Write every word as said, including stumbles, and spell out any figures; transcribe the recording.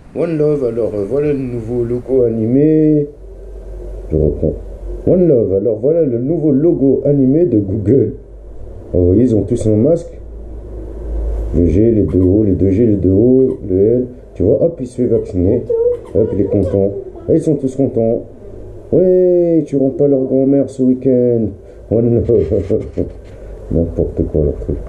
One Love, alors euh, voilà le nouveau logo animé. Je reprends. One Love, alors voilà le nouveau logo animé de Google. Vous voyez, ils ont tous un masque. Le G, les deux O, les deux G, les deux O, le L. Tu vois, hop, il se fait vacciner. Hop, il est content. Et ils sont tous contents. Ouais, tu rentres pas leur grand-mère ce week-end. One Love. N'importe quoi leur truc.